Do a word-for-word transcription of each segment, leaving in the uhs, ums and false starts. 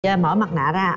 Giờ mở mặt nạ ra.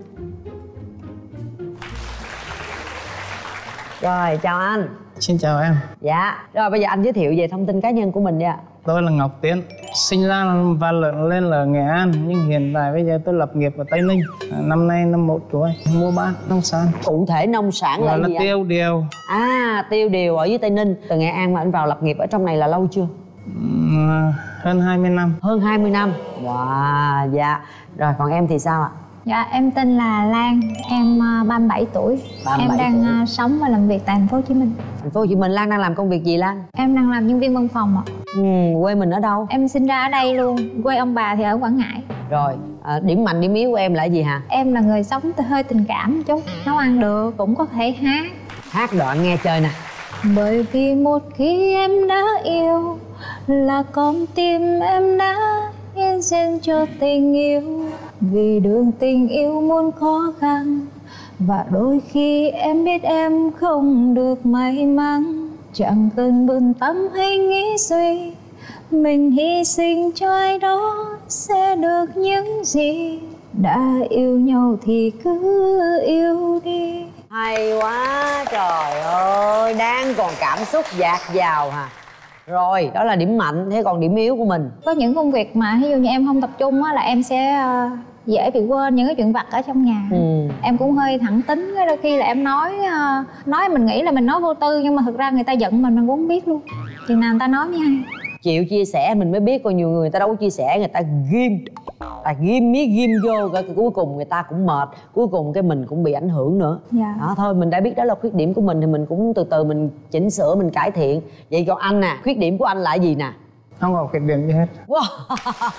Rồi, chào anh. Xin chào em. Dạ. Rồi bây giờ anh giới thiệu về thông tin cá nhân của mình nha. Tôi là Ngọc Tiến, sinh ra và lớn lên là Nghệ An, nhưng hiện tại bây giờ tôi lập nghiệp ở Tây Ninh. Năm nay năm mốt tuổi, mua bán nông sản. Cụ thể nông sản là, là gì tiêu anh? điều. À, tiêu điều ở dưới Tây Ninh. Từ Nghệ An mà anh vào lập nghiệp ở trong này là lâu chưa? Uhm, hơn hai mươi năm. Hơn hai mươi năm. Wow, dạ. Rồi còn em thì sao ạ? Dạ, em tên là Lan, em ba mươi bảy tuổi. ba mươi bảy em đang tuổi. sống và làm việc tại thành phố Hồ Chí Minh. Thành phố Hồ Chí Minh. Lan đang làm công việc gì Lan? Em đang làm nhân viên văn phòng ạ. Ừ, quê mình ở đâu? Em sinh ra ở đây luôn, quê ông bà thì ở Quảng Ngãi. Rồi, à, điểm mạnh điểm yếu của em là gì hả? Em là người sống hơi tình cảm một chút, nấu ăn được, cũng có thể hát. Hát đoạn nghe chơi nè. Bởi vì một khi em đã yêu là con tim em đã hiến dâng cho tình yêu. Vì đường tình yêu muôn khó khăn, và đôi khi em biết em không được may mắn. Chẳng cần bận tâm hay nghĩ suy, mình hy sinh cho ai đó sẽ được những gì. Đã yêu nhau thì cứ yêu đi. Hay quá, trời ơi, đang còn cảm xúc dạt dào hả? Rồi, đó là điểm mạnh, thế còn điểm yếu của mình? Có những công việc mà ví dụ như em không tập trung á là em sẽ uh, dễ bị quên những cái chuyện vặt ở trong nhà. Ừ. Em cũng hơi thẳng tính, đôi khi là em nói uh, nói mình nghĩ là mình nói vô tư, nhưng mà thực ra người ta giận mình mình cũng không biết luôn. Chừng nào người ta nói mới hay. Chịu chia sẻ mình mới biết, coi nhiều người người ta đâu có chia sẻ, người ta ghim, ta ghim miết ghim vô, cái cuối cùng người ta cũng mệt, cuối cùng cái mình cũng bị ảnh hưởng nữa. Dạ. Đó, thôi mình đã biết đó là khuyết điểm của mình thì mình cũng từ từ mình chỉnh sửa, mình cải thiện. Vậy còn anh nè, khuyết điểm của anh là gì nè? Không có khuyết điểm gì hết. Wow.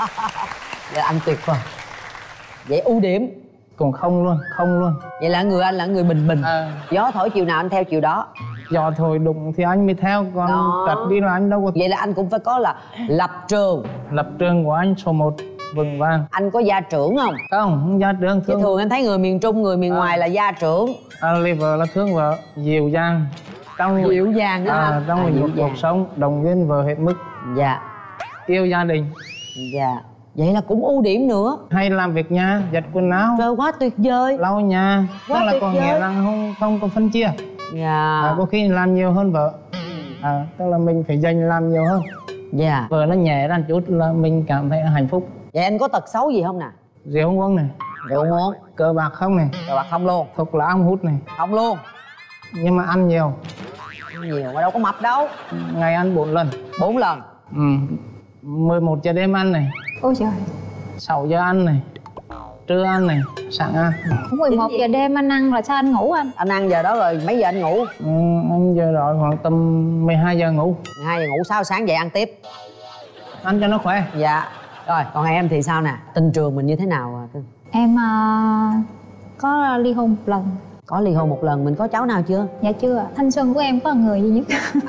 Vậy anh tuyệt vời. Vậy ưu điểm? Cũng không luôn, không luôn. Vậy là người anh là người bình bình. À. Gió thổi chiều nào anh theo chiều đó. Gió thổi đụng thì anh mới theo, còn Đó. trật đi là anh đâu có. Vậy là anh cũng phải có là lập trường. Lập trường của anh số một vững vàng. Anh có gia trưởng không? Không, không gia trưởng. Chứ thường anh thấy người miền Trung, người miền À. ngoài là gia trưởng. À, lấy vợ là thương vợ, dịu dàng. Trong Dịu dàng đó à, hả? trong À, một dịu cuộc dàng. sống đồng viên vợ hết mức. Dạ. Yêu gia đình. Dạ. Vậy là cũng ưu điểm nữa. Hay làm việc nhà, giặt quần áo, Trời, quá tuyệt vời. lau nhà. Quá Tức là tuyệt có vời. nghĩa là không không có phân chia. Dạ. À, có khi làm nhiều hơn vợ. À, tức là mình phải dành làm nhiều hơn. Dạ. Vợ nó nhẹ ra chút là mình cảm thấy hạnh phúc. Vậy anh có tật xấu gì không nè? Rượu uống này, Rượu không uống? cờ bạc không này, Rồi bạc không luôn? thuốc lá không hút này. Không luôn? Nhưng mà ăn nhiều. Ăn nhiều mà đâu có mập đâu. Ngày ăn bốn lần. Bốn lần? Ừ. mười một giờ đêm ăn này, Ôi trời, sáu giờ ăn này, trưa ăn này, sáng ăn. cũng mười một giờ đêm anh ăn là sao anh ngủ anh? Anh ăn giờ đó rồi mấy giờ anh ngủ? Ừ, anh giờ rồi khoảng tầm mười hai giờ ngủ. mười hai giờ ngủ, sao sáng dậy ăn tiếp? Ăn cho nó khỏe. Dạ. Rồi còn em thì sao nè? Tình trường mình như thế nào à? Em uh, có ly hôn một lần. Có ly hôn một lần, mình có cháu nào chưa? Dạ chưa. Thanh xuân của em có người duy nhất.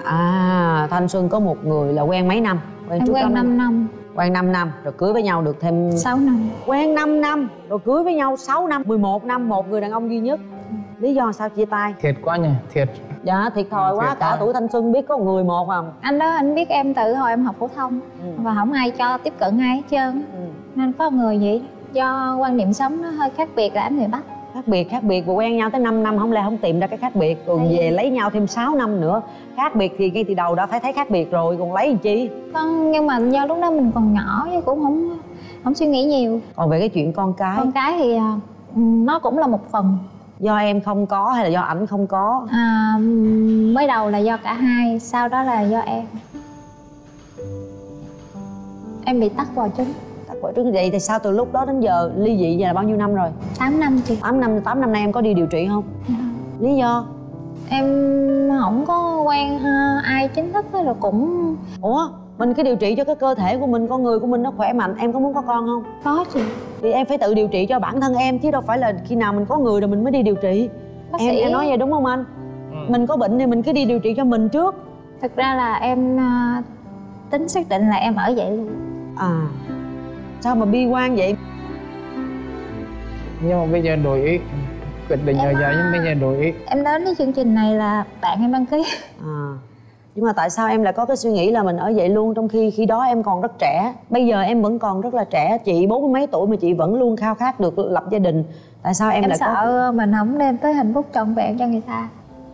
À, thanh xuân có một người là quen mấy năm? Quen Em trước đó quen năm năm. Quen năm năm, rồi cưới với nhau được thêm Sáu năm. Quen năm năm, rồi cưới với nhau sáu năm, mười một năm, một người đàn ông duy nhất. Lý do sao chia tay? Thiệt quá nhỉ, thiệt. Dạ, thiệt thòi quá, Thiệt cả quá. tuổi thanh xuân biết có một người một không? Anh đó anh biết em từ hồi em học phổ thông. Ừ. Và không ai cho tiếp cận ai hết trơn. Ừ. Nên có người vậy. Do quan điểm sống nó hơi khác biệt là anh người Bắc. Khác biệt, khác biệt, và quen nhau tới năm năm không lẽ không tìm ra cái khác biệt. Rồi Thấy. về lấy nhau thêm sáu năm nữa. Khác biệt thì ngay từ đầu đã phải thấy khác biệt rồi, còn lấy làm chi? Con nhưng mà do lúc đó mình còn nhỏ chứ cũng không không suy nghĩ nhiều. Còn về cái chuyện con cái, Con cái thì à, nó cũng là một phần. do em không có hay là do ảnh không có? À, mới đầu là do cả hai, sau đó là do em. Em bị tắc vòi trứng. Tắc vỏ trứng. Vậy thì sao từ lúc đó đến giờ ly dị giờ là bao nhiêu năm rồi? Tám năm chị. Tám năm, tám năm nay em có đi điều trị không? Lý do? Em không có quen ha, ai chính thức rồi cũng. Ủa, mình cứ điều trị cho cái cơ thể của mình, con người của mình nó khỏe mạnh. Em có muốn có con không? Có chị. Thì em phải tự điều trị cho bản thân em, chứ đâu phải là khi nào mình có người rồi mình mới đi điều trị. Bác Em, sĩ em nói vậy đúng không anh? Ừ. Mình có bệnh thì mình cứ đi điều trị cho mình trước. Thực ra là em à, tính xác định là em ở vậy luôn. À, sao mà bi quan vậy? Nhưng mà bây giờ đổi ý. Quyết định ở Em giờ à. nhưng bây giờ đổi ý. Em đến với chương trình này là bạn em đăng ký. À, Nhưng mà tại sao em lại có cái suy nghĩ là mình ở vậy luôn, trong khi khi đó em còn rất trẻ? Bây giờ em vẫn còn rất là trẻ, chị bốn mươi mấy tuổi mà chị vẫn luôn khao khát được lập gia đình. Tại sao em, em lại sợ có... mình không đem tới hạnh phúc trọn vẹn cho người ta.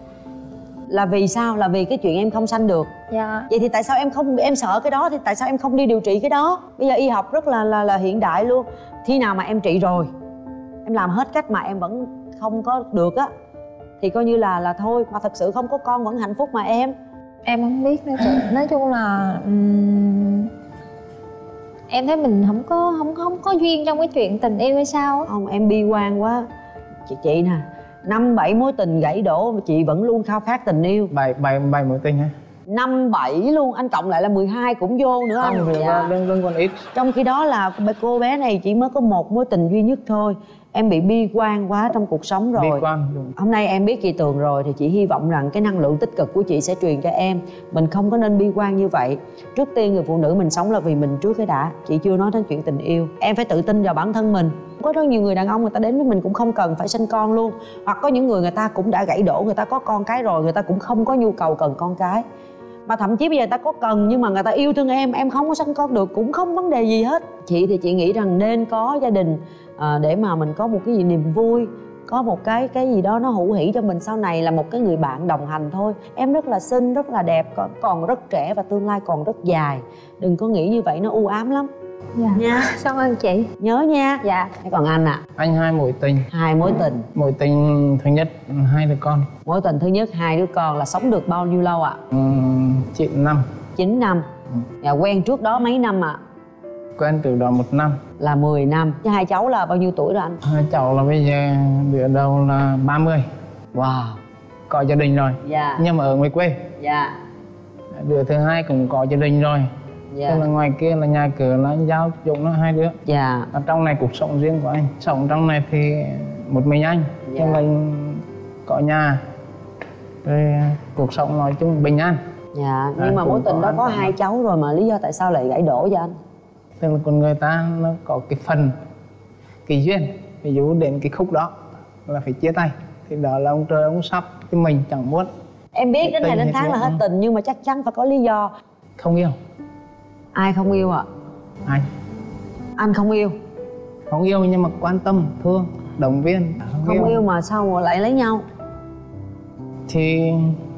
Là vì sao? Là vì cái chuyện em không sanh được. Dạ. Vậy thì tại sao em không, em sợ cái đó thì tại sao em không đi điều trị cái đó? Bây giờ y học rất là là là hiện đại luôn. Khi nào mà em trị rồi, em làm hết cách mà em vẫn không có được á, thì coi như là là thôi. Mà thật sự không có con vẫn hạnh phúc mà em. Em không biết nữa chị. Nói chung là um, em thấy mình không có không không có duyên trong cái chuyện tình yêu hay sao á. Không, em bi quan quá. Chị chị nè, năm bảy mối tình gãy đổ mà chị vẫn luôn khao khát tình yêu. bảy bảy bảy mối tình hả? Năm bảy luôn, anh cộng lại là mười hai cũng vô nữa anh. Không, dạ. Đừng, đừng còn ít. Trong khi đó là cô bé này chỉ mới có một mối tình duy nhất thôi. Em bị bi quan quá trong cuộc sống rồi. Bi quan đúng. Hôm nay em biết chị Tường rồi thì chị hy vọng rằng cái năng lượng tích cực của chị sẽ truyền cho em. Mình không có nên bi quan như vậy. Trước tiên người phụ nữ mình sống là vì mình trước cái đã. Chị chưa nói đến chuyện tình yêu. Em phải tự tin vào bản thân mình. Có rất nhiều người đàn ông người ta đến với mình cũng không cần phải sinh con luôn. Hoặc có những người người ta cũng đã gãy đổ, người ta có con cái rồi, người ta cũng không có nhu cầu cần con cái. Mà thậm chí bây giờ người ta có cần nhưng mà người ta yêu thương em, em không có sanh con được cũng không vấn đề gì hết. Chị thì chị nghĩ rằng nên có gia đình à, để mà mình có một cái gì niềm vui, có một cái cái gì đó nó hữu hỷ cho mình sau này, là một cái người bạn đồng hành thôi. Em rất là xinh, rất là đẹp, còn, còn rất trẻ và tương lai còn rất dài. Đừng có nghĩ như vậy, nó u ám lắm. Dạ. Nha. Cảm ơn chị. Nhớ nha. Dạ. Thế còn anh ạ? À? Anh hai mối tình. Hai mối tình. Mối tình thứ nhất hai đứa con. Mối tình thứ nhất hai đứa con là sống được bao nhiêu lâu ạ? À? Ừ, chín năm. Chín năm. Ừ. Dạ, quen trước đó mấy năm ạ? À? Quen từ đó một năm. Là mười năm. Chứ hai cháu là bao nhiêu tuổi rồi anh? Hai cháu là bây giờ đứa đầu là ba mươi. Wow. Có gia đình rồi. Dạ. Nhưng mà ở ngoài quê. Dạ. Đứa thứ hai cũng có gia đình rồi. Dạ. Tức là ngoài kia là nhà cửa là anh giao dụng nó hai đứa. Dạ. Ở trong này cuộc sống riêng của anh. Sống trong này thì một mình anh. Dạ. Nhưng mà có nhà. Rồi cuộc sống nói chung bình an. Dạ. Nhưng à, mà mối tình đó có hai cháu rồi mà lý do tại sao lại gãy đổ cho anh? Tức là con người ta nó có cái phần, cái duyên. Ví dụ đến cái khúc đó là phải chia tay. Thì đó là ông trời ông sắp, chứ mình chẳng muốn. Em biết đến ngày đến tháng là hết tình, nhưng mà chắc chắn phải có lý do. Không yêu. Ai không yêu ạ? À? Anh. Anh không yêu? Không yêu nhưng mà quan tâm, thương, động viên. Không, không yêu. yêu mà sao mà lại lấy nhau? Thì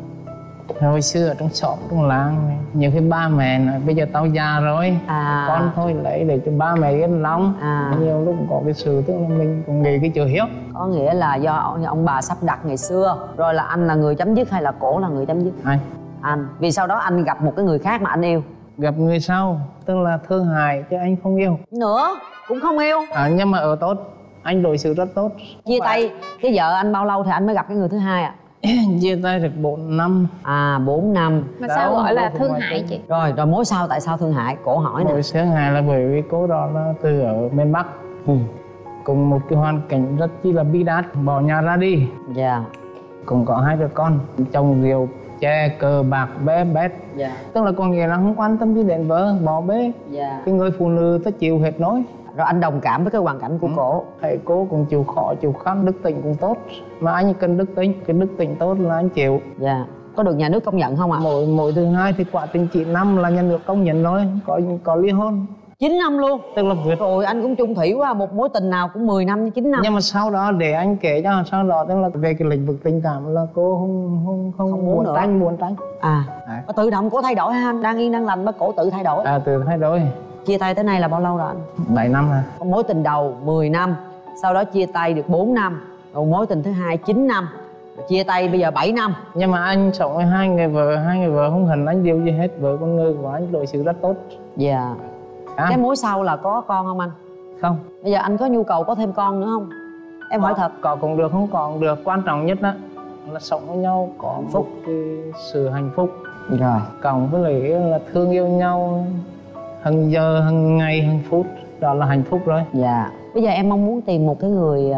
hồi xưa ở trong xóm, trong làng, nhiều khi ba mẹ nói bây giờ tao già rồi, à. con thôi lấy để cho ba mẹ yên lòng. À. Nhiều lúc cũng có cái sự tức là mình cũng nghĩ cái chữ hiếu. Có nghĩa là do ông bà sắp đặt ngày xưa, rồi là anh là người chấm dứt hay là cổ là người chấm dứt? Anh. Anh. Vì sau đó anh gặp một cái người khác mà anh yêu? Gặp người sau, tức là thương hại chứ anh không yêu. Nữa, cũng không yêu? À, nhưng mà ở tốt, anh đối xử rất tốt. Chia tay cái vợ anh bao lâu thì anh mới gặp cái người thứ hai ạ? À? Chia tay được bốn năm. À, bốn năm. Mà sao gọi là thương hại chị? Rồi, rồi mối sau tại sao thương hại? Cổ hỏi nè. Mối thương hại là bởi vì cô đó là từ ở miền Bắc. Ừ. Cùng một cái hoàn cảnh rất chi là bi đát, bỏ nhà ra đi. Dạ. Yeah. Cũng có hai đứa con, chồng rượu, chè, cờ bạc, bé bét. Dạ. Tức là con nghĩa là không quan tâm gì đến vợ, bỏ bê. Dạ. Cái người phụ nữ ta chịu hết nổi. Rồi anh đồng cảm với cái hoàn cảnh của ừ. cổ. Thầy cô cũng chịu khó, chịu khó, đức tính cũng tốt. Mà anh cần đức tính, cái đức tính tốt là anh chịu. Dạ. Có được nhà nước công nhận không ạ? À? Mỗi, mỗi thứ hai thì quả tình chín năm là nhà nước công nhận rồi, có có ly hôn. chín năm luôn? Tức là vượt. Rồi anh cũng chung thủy quá, một mối tình nào cũng mười năm, chín năm. Nhưng mà sau đó để anh kể cho, sau đó tức là về cái lĩnh vực tình cảm là cô không không không, không muốn tránh, muốn tránh. À, à. Tự động cổ thay đổi ha anh? Đang yên đang lành mà cổ tự thay đổi? À, tự thay đổi. Chia tay tới nay là bao lâu rồi anh? bảy năm rồi. Mối tình đầu mười năm, sau đó chia tay được bốn năm, rồi mối tình thứ hai chín năm, chia tay bây giờ bảy năm. Nhưng mà anh sống với hai người vợ, hai người vợ không hình anh điều gì hết, vợ con người của anh đối xử rất tốt. Dạ. Yeah. À. Cái mối sau là có con không anh? Không. Bây giờ anh có nhu cầu có thêm con nữa không? Em có, hỏi thật. Có cũng được, không còn được. Quan trọng nhất đó là sống với nhau có hạnh phúc, cái sự hạnh phúc. Rồi. Cộng với lại là thương yêu nhau hằng giờ, hằng ngày, hằng phút, đó là hạnh phúc rồi. Dạ. Bây giờ em mong muốn tìm một cái người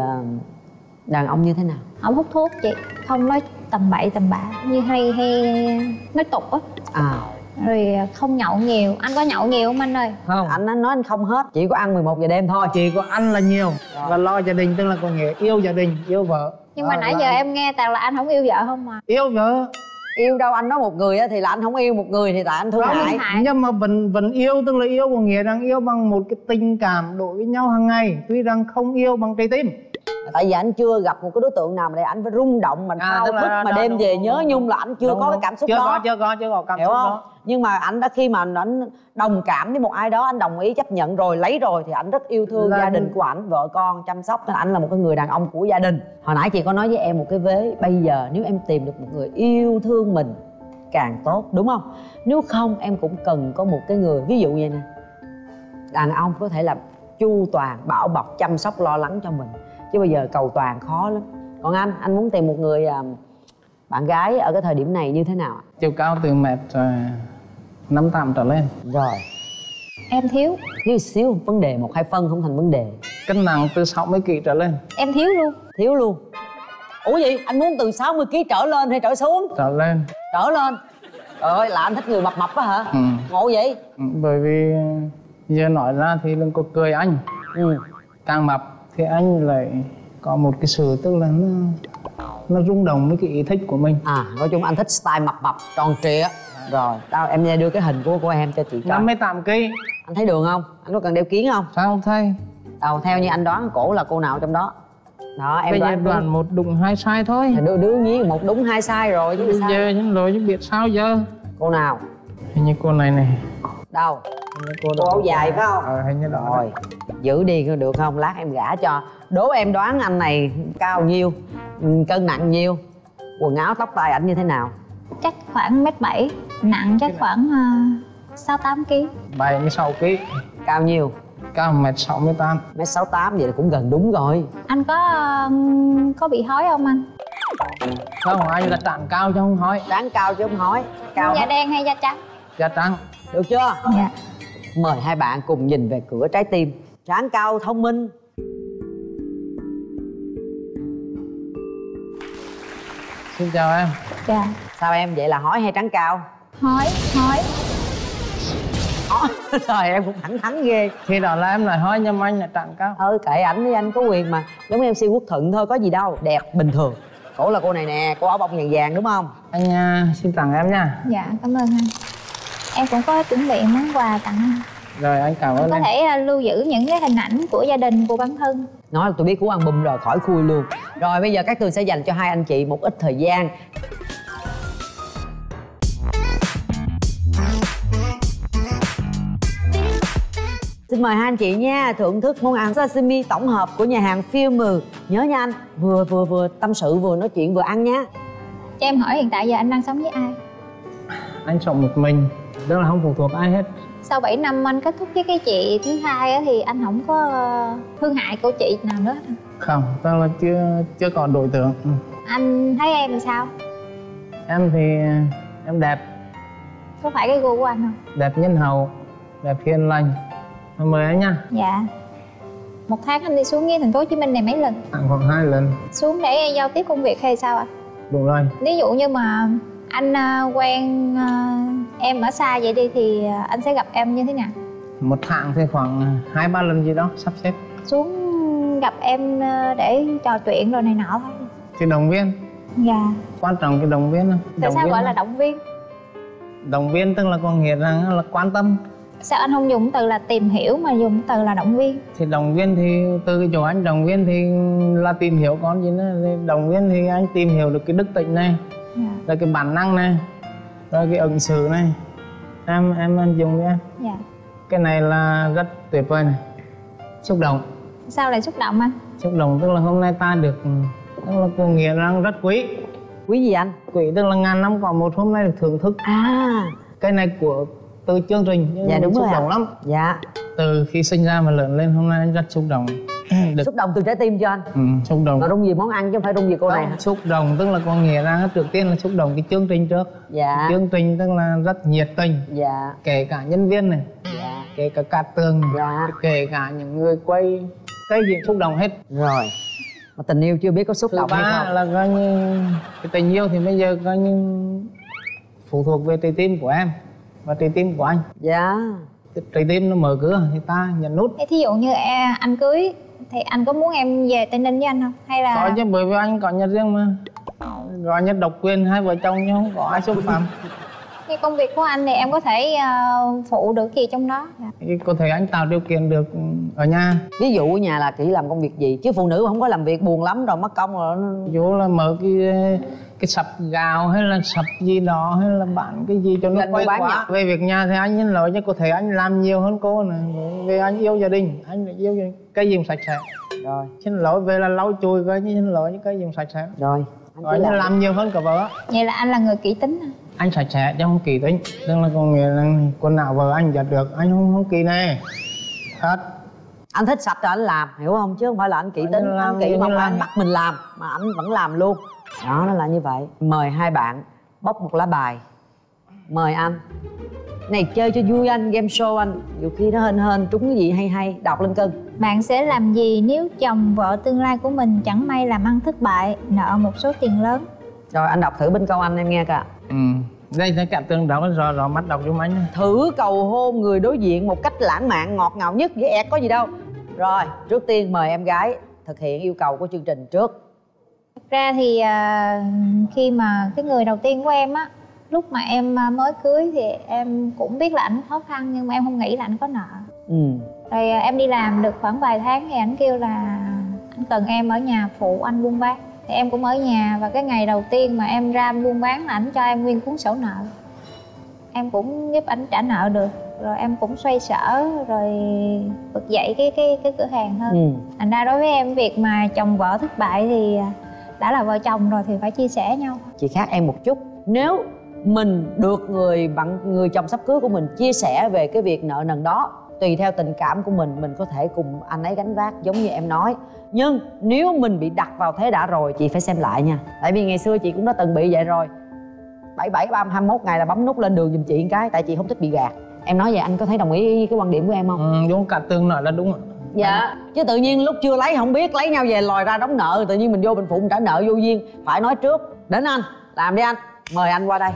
đàn ông như thế nào? Không hút thuốc chị, không nói tầm bậy tầm bạ như hay hay nói tục á. À. Rồi không nhậu nhiều. Anh có nhậu nhiều không anh ơi? Không. Anh nói anh không hết, chỉ có ăn mười một giờ đêm thôi. Chỉ có ăn là nhiều. Rồi. Và lo gia đình, tức là có nghĩa yêu gia đình, yêu vợ. Nhưng mà à, nãy giờ anh... em nghe toàn là anh không yêu vợ không mà. Yêu vợ. Yêu đâu, anh nói một người thì là anh không yêu, một người thì tại anh thương hại. Nhưng mà vẫn vẫn yêu, tức là yêu có nghĩa rằng yêu bằng một cái tình cảm đối với nhau hàng ngày, tuy rằng không yêu bằng trái tim. Tại vì anh chưa gặp một cái đối tượng nào mà để anh phải rung động mà thao thức à, mà đêm về nhớ nhung là anh chưa đúng, có đúng. cái cảm xúc chưa đó. Có, chưa có, chưa có cảm hiểu xúc không? đó. Nhưng mà anh đã khi mà anh đồng cảm với một ai đó, anh đồng ý chấp nhận rồi, lấy rồi thì anh rất yêu thương là... gia đình của anh, vợ con chăm sóc, nên anh là một cái người đàn ông của gia đình. Hồi nãy chị có nói với em một cái vế, bây giờ nếu em tìm được một người yêu thương mình càng tốt, đúng không? Nếu không em cũng cần có một cái người, ví dụ vậy nè, đàn ông có thể là chu toàn, bảo bọc, chăm sóc, lo lắng cho mình, chứ bây giờ cầu toàn khó lắm. Còn anh, anh muốn tìm một người à, bạn gái ở cái thời điểm này như thế nào ạ? Chiều cao từ mét năm tám trở lên. Rồi. Em thiếu. Thiếu xíu, vấn đề một hai phân không thành vấn đề. Cân nặng từ sáu mươi ki lô gam trở lên. Em thiếu luôn. Thiếu luôn. Ủa gì? Anh muốn từ sáu mươi ki lô gam trở lên hay trở xuống? Trở lên. Trở lên. Trời ơi, là anh thích người mập mập á hả? Ừ. Ngộ vậy? Ừ, bởi vì giờ nói ra thì đừng có cười anh. Ừ. Càng mập thì anh lại có một cái sự, tức là nó nó rung động với cái ý thích của mình. À, nói chung anh thích style mập mập, tròn trịa. Rồi, đâu em nghe đưa cái hình của của em cho chị coi. năm mươi tám ki lô gam. Anh thấy đường không? Anh có cần đeo kiến không? Sao không thấy? Đâu, theo như anh đoán cổ là cô nào trong đó? Đó, em bây đoán. giờ đoàn một đúng hai sai thôi. Thì đương, đương nhiên một đúng hai sai rồi chứ bây sao? giờ nhưng rồi chứ biết sao giờ. Cô nào? Hình như cô này này. Đâu? Hình như cô, cô áo dài phải không? Ờ, hình như đó. Rồi, giữ đi được không? Lát em gả cho. Đố em đoán anh này cao nhiêu, cân nặng nhiêu, quần áo tóc tai ảnh như thế nào? Chắc khoảng mét bảy, nặng chắc khoảng uh, sáu tám ki lô gam. bảy mươi sáu ki lô gam. Cao nhiêu? Cao mét sáu mươi tám. Mét sáu tám, vậy là cũng gần đúng rồi. Anh có uh, có bị hói không anh? Không, anh là trán cao chứ không hói. Trán cao chứ không hói. Cao da hết. đen hay da trắng? Da trắng. Được chưa? Dạ. Mời hai bạn cùng nhìn về cửa trái tim. Trán cao, thông minh. Xin chào em. Dạ. Sao em, vậy là hói hay trán cao? Hói, hói. Hói. Trời, em cũng thẳng thắn ghê. Khi đó là em lại hói nhưng mà anh là trán cao. Ừ, kệ ảnh đi, anh có quyền mà. Giống em xê Quốc Thuận thôi, có gì đâu. Đẹp, bình thường. Cổ là cô này nè, cô áo bông vàng vàng đúng không? Anh uh, xin tặng em nha. Dạ, cảm ơn anh. Em cũng có chuẩn bị món quà tặng anh. Rồi, anh cảm ơn có em. Có thể uh, lưu giữ những cái hình ảnh của gia đình, của bản thân. Nói là tôi biết cú album rồi, khỏi khui luôn. Rồi bây giờ các Tường sẽ dành cho hai anh chị một ít thời gian. Xin mời hai anh chị nha, thưởng thức món ăn sashimi tổng hợp của nhà hàng Film. Nhớ nha anh, vừa vừa vừa tâm sự vừa nói chuyện vừa ăn nha. Cho em hỏi hiện tại giờ anh đang sống với ai? Anh sống một mình, tức là không phụ thuộc ai hết. Sau bảy năm anh kết thúc với cái chị thứ hai á, thì anh không có thương hại cô chị nào nữa hả? Không, tức là chưa chưa còn đối tượng. Ừ. Anh thấy em làm sao? Em thì em đẹp. Có phải cái gu của anh không? Đẹp nhân hậu, đẹp hiền lành. Mời anh nha. Dạ. Một tháng anh đi xuống với thành phố Hồ Chí Minh này mấy lần? Tặng khoảng hai lần. Xuống để giao tiếp công việc hay sao ạ? À? Đúng rồi. Ví dụ như mà anh uh, quen uh, em ở xa vậy đi thì uh, anh sẽ gặp em như thế nào? Một tháng thì khoảng hai ba lần gì đó sắp xếp. Xuống gặp em uh, để trò chuyện rồi này nọ thôi. Thì động viên. Dạ. Quan trọng cái động viên. Tại sao gọi là động viên? Động viên tức là có nghĩa rằng là quan tâm. Sao anh không dùng từ là tìm hiểu mà dùng từ là động viên? Thì động viên thì từ cái chỗ anh động viên thì là tìm hiểu con gì nữa. Động viên thì anh tìm hiểu được cái đức tính này, yeah. Rồi cái bản năng này, rồi cái ứng xử này. Em em anh dùng đi em. Dạ. Cái này là rất tuyệt vời này. Xúc động. Sao lại xúc động anh? Xúc động tức là hôm nay ta được, tức là cô nghĩa rằng rất quý. Quý gì anh? Quý tức là ngàn năm có một hôm nay được thưởng thức. À, cái này của từ chương trình. Dạ đúng xúc rồi động à. Lắm. Dạ. Từ khi sinh ra mà lớn lên hôm nay anh rất xúc động. Được. Xúc động từ trái tim cho anh. Ừ, xúc động. Mà rung gì món ăn chứ không phải rung gì cô Không, này hả? xúc động tức là có nghĩa rằng trước tiên là xúc động cái chương trình trước. Dạ. Chương trình tức là rất nhiệt tình. Dạ. Kể cả nhân viên này. Dạ. Kể cả Cát Tường. Dạ. Kể cả những người quay, cái gì xúc động hết. Rồi. Mà tình yêu chưa biết có xúc Thứ động hay ba không? là coi như cái tình yêu thì bây giờ coi như phụ thuộc về trái tim của em và trái tim của anh. Dạ. Trái tim nó mở cửa thì ta nhấn nút. Thế thí dụ như em, anh cưới thì anh có muốn em về Tây Ninh với anh không? Hay là... Có chứ, bởi vì anh có nhà riêng mà. gọi như độc quyền hai vợ chồng chứ không có ai xúc phạm. Cái công việc của anh thì em có thể uh, phụ được gì trong đó? Có thể anh tạo điều kiện được ở nhà. Ví dụ ở nhà là Kỷ làm công việc gì? Chứ phụ nữ không có làm việc buồn lắm rồi mất công rồi. Ví dụ là mở cái cái sập gạo hay là sập gì đó hay là bán cái gì cho nó quay quá. Về việc nhà thì anh xin lỗi chứ có thể anh làm nhiều hơn cô này. Về anh yêu gia đình, anh yêu gia đình. Cái gì sạch sẽ. Rồi. Xin lỗi về là lau chùi coi như xin lỗi những cái gì sạch sẽ. Rồi. Rồi anh làm. làm nhiều hơn cả vợ. Vậy là anh là người kỹ tính à? Anh sạch sẽ chứ không kỳ tính. Tức là con nghĩa là quần áo vợ anh giặt được, anh không không kỳ này. Hết. Anh thích sạch rồi anh làm, hiểu không? Chứ không phải là anh kỹ tính, anh kỹ mà anh bắt mình làm mà anh vẫn làm luôn. Đó, nó là như vậy. Mời hai bạn bóc một lá bài. Mời anh. Này chơi cho vui anh, game show anh. Nhiều khi nó hên hên trúng cái gì hay hay, đọc lên cưng. Bạn sẽ làm gì nếu chồng vợ tương lai của mình chẳng may làm ăn thất bại, nợ một số tiền lớn? Rồi anh đọc thử bên câu anh em nghe kìa. Ừ. Đây thấy cặp tương đọc rồi rồi mắt đọc cho anh. Thử cầu hôn người đối diện một cách lãng mạn ngọt ngào nhất, với ẹt có gì đâu. Rồi, trước tiên mời em gái thực hiện yêu cầu của chương trình trước. Thật ra thì uh, khi mà cái người đầu tiên của em á, lúc mà em mới cưới thì em cũng biết là ảnh khó khăn nhưng mà em không nghĩ là ảnh có nợ. Ừ. Rồi uh, em đi làm được khoảng vài tháng thì ảnh kêu là anh cần em ở nhà phụ anh buôn bán. Thì em cũng ở nhà và cái ngày đầu tiên mà em ra buôn bán là ảnh cho em nguyên cuốn sổ nợ. Em cũng giúp ảnh trả nợ được. Rồi em cũng xoay sở rồi vực dậy cái cái cái cửa hàng hơn. Ừ. Thành ra đối với em việc mà chồng vợ thất bại thì đã là vợ chồng rồi thì phải chia sẻ nhau. Chị khác em một chút. Nếu mình được người bạn người chồng sắp cưới của mình chia sẻ về cái việc nợ nần đó, tùy theo tình cảm của mình, mình có thể cùng anh ấy gánh vác giống như em nói. Nhưng nếu mình bị đặt vào thế đã rồi, chị phải xem lại nha. Tại vì ngày xưa chị cũng đã từng bị vậy rồi. Bảy bảy ba hai mốt ngày là bấm nút lên đường giùm chị một cái. Tại chị không thích bị gạt. Em nói vậy anh có thấy đồng ý với cái quan điểm của em không? Ừ, đúng, cả tương nói là đúng rồi. Dạ. Chứ tự nhiên lúc chưa lấy không biết, lấy nhau về lòi ra đóng nợ, tự nhiên mình vô mình phụ mình trả nợ vô duyên. Phải nói trước. Đến anh, làm đi anh. Mời anh qua đây.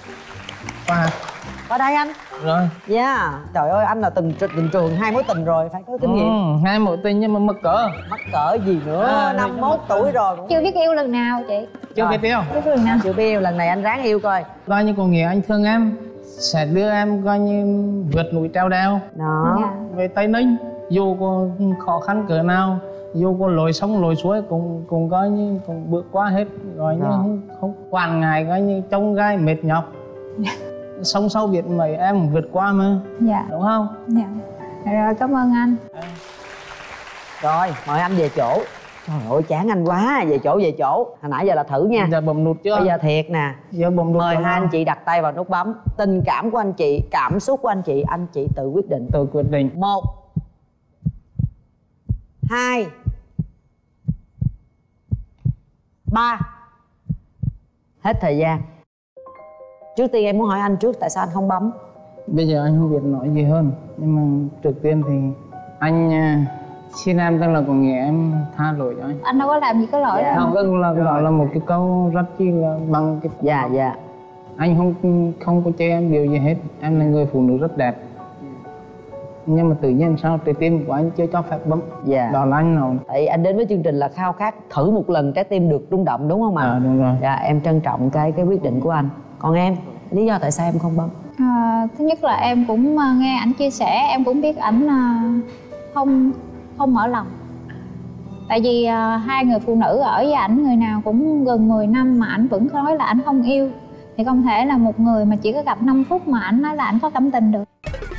Qua Qua đây anh. Rồi. Dạ. Yeah. Trời ơi, anh là từng, từng trường hai mối tình rồi, phải có kinh nghiệm. Ừ, hai mối tình nhưng mà mắc cỡ. Mắc cỡ gì nữa, à, năm mốt tuổi rồi. Chưa biết yêu lần nào chị? Chưa biết yêu. Biết lần nào? Chưa biết yêu, lần này anh ráng yêu coi. Coi như có nghĩa anh thương em, sẽ đưa em coi như vượt núi treo đèo. Đó. Dạ. Về Tây Ninh, dù có khó khăn cỡ nào, dù có lội sông lội suối cũng cũng coi như cũng bước qua hết. Rồi như không, không quản ngại coi như trông gai mệt nhọc. Sông sâu biển mấy em vượt qua mà. Dạ. Đúng không? Dạ. Rồi, cảm ơn anh. Rồi, mời anh về chỗ. Trời ơi, chán anh quá, về chỗ về chỗ. Hồi nãy giờ là thử nha. Giờ bấm nút chưa? Bây giờ thiệt nè. Giờ bấm nút. Mời hai anh chị đặt tay vào nút bấm. Tình cảm của anh chị, cảm xúc của anh chị, anh chị tự quyết định. Tự quyết định. Một, hai, ba. Hết thời gian. Trước tiên em muốn hỏi anh trước tại sao anh không bấm? Bây giờ anh không biết nói gì hơn. Nhưng mà trước tiên thì anh xin em, tức là có nghĩa em tha lỗi cho anh. Anh đâu có làm gì có lỗi. Dạ. Không, tức là đó là một cái câu rất chi là bằng cái. Dạ dạ. Anh không không có chê em điều gì hết. Em là người phụ nữ rất đẹp. Nhưng mà tự nhiên sao trái tim của anh chưa cho phép bấm. Dạ. Đó là anh nào. Tại anh đến với chương trình là khao khát thử một lần trái tim được rung động, đúng không ạ? À, đúng rồi. Dạ, em trân trọng cái cái quyết định của anh. Còn em, lý do tại sao em không bấm? À, thứ nhất là em cũng nghe ảnh chia sẻ, em cũng biết ảnh không không mở lòng. Tại vì uh, hai người phụ nữ ở với ảnh người nào cũng gần mười năm mà ảnh vẫn nói là ảnh không yêu. Thì không thể là một người mà chỉ có gặp năm phút mà ảnh nói là ảnh có cảm tình được.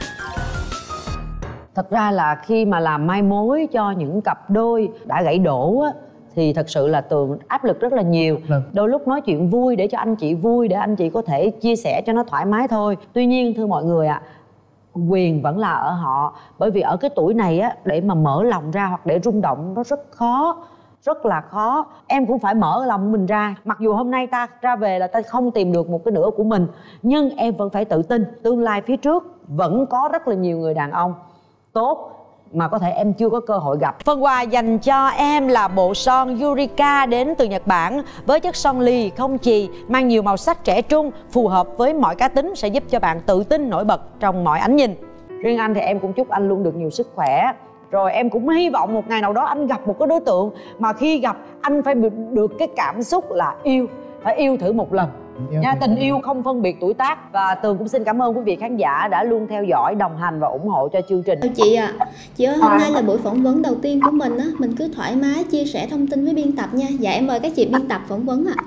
Thật ra là khi mà làm mai mối cho những cặp đôi đã gãy đổ á, thì thật sự là Tường áp lực rất là nhiều. Được. Đôi lúc nói chuyện vui để cho anh chị vui, để anh chị có thể chia sẻ cho nó thoải mái thôi. Tuy nhiên thưa mọi người ạ, à, quyền vẫn là ở họ. Bởi vì ở cái tuổi này á, để mà mở lòng ra hoặc để rung động nó rất khó. Rất là khó. Em cũng phải mở lòng mình ra. Mặc dù hôm nay ta ra về là ta không tìm được một cái nửa của mình, nhưng em vẫn phải tự tin. Tương lai phía trước vẫn có rất là nhiều người đàn ông tốt mà có thể em chưa có cơ hội gặp. Phần quà dành cho em là bộ son Eureka đến từ Nhật Bản với chất son lì không chì, mang nhiều màu sắc trẻ trung, phù hợp với mọi cá tính, sẽ giúp cho bạn tự tin nổi bật trong mọi ánh nhìn. Riêng anh thì em cũng chúc anh luôn được nhiều sức khỏe, Rồi em cũng hy vọng một ngày nào đó anh gặp một cái đối tượng mà khi gặp anh phải được cái cảm xúc là yêu, phải yêu thử một lần nha. Tình yêu không phân biệt tuổi tác. Và Tường cũng xin cảm ơn quý vị khán giả đã luôn theo dõi, đồng hành và ủng hộ cho chương trình. Chị ạ, à, chị ơi, hôm nay là buổi phỏng vấn đầu tiên của mình á, mình cứ thoải mái chia sẻ thông tin với biên tập nha. Dạ em mời các chị biên tập phỏng vấn ạ. À.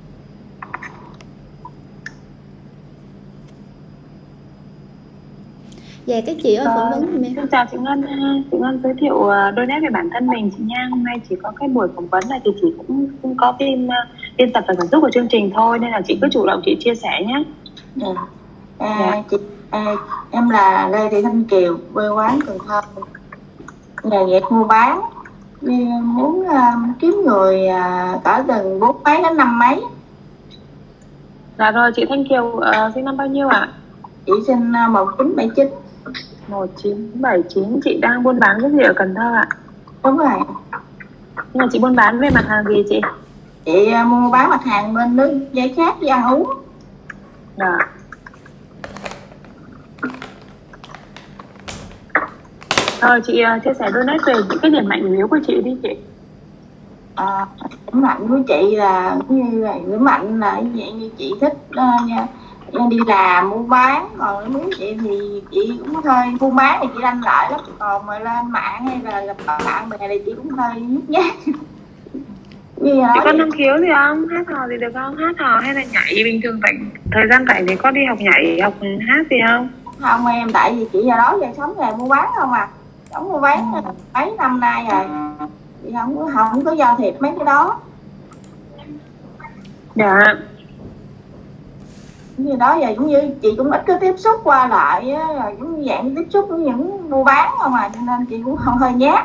Dạ các chị ơi, phỏng vấn giùm em. Xin chào chị Ngân, chị Ngân giới thiệu đôi nét về bản thân mình chị nha. Hôm nay chỉ có cái buổi phỏng vấn này thì chị cũng không có team biên tập và sản xuất của chương trình thôi, nên là chị cứ chủ động chị chia sẻ nhé. Dạ. À, dạ. Chị, à, em là Lê Thị Thanh Kiều, quê quán Cần Thơ, nghề nghiệp mua bán, muốn uh, kiếm người uh, cỡ từ bốn mấy đến năm mấy. Dạ rồi, chị Thanh Kiều uh, sinh năm bao nhiêu ạ? À? Chị sinh uh, một chín bảy chín. một chín bảy chín. Chị đang buôn bán cái gì ở Cần Thơ ạ? À? Đúng rồi. Nhưng mà chị buôn bán về mặt hàng gì chị? Chị uh, mua bán mặt hàng bên nước giải khát với ăn uống. Dạ. Rồi chị uh, chia sẻ đôi nét về những cái điểm mạnh yếu của chị đi chị. À, điểm mạnh của chị là như là điểm mạnh là vậy, như chị thích uh, nha, đi làm mua bán. Còn muốn chị thì chị cũng hơi buôn bán thì chị đanh lợi lắm, còn mà lên mạng hay là gặp bạn bè thì chị cũng hơi nhút nhát. Chị có năng khiếu gì không? Hát hò gì được không? Hát hò hay là nhảy bình thường vậy? Thời gian rảnh thì có đi học nhảy, học hát gì không? Không em, tại vì chị giờ đó giờ sống nghề mua bán không à, sống mua bán ừ. mấy năm nay rồi, chị không có không có giao thiệp mấy cái đó. Dạ. Như đó giờ cũng như chị cũng ít có tiếp xúc qua lại á, là cũng dạng tiếp xúc với những mua bán không à, cho nên chị cũng không hơi nhát.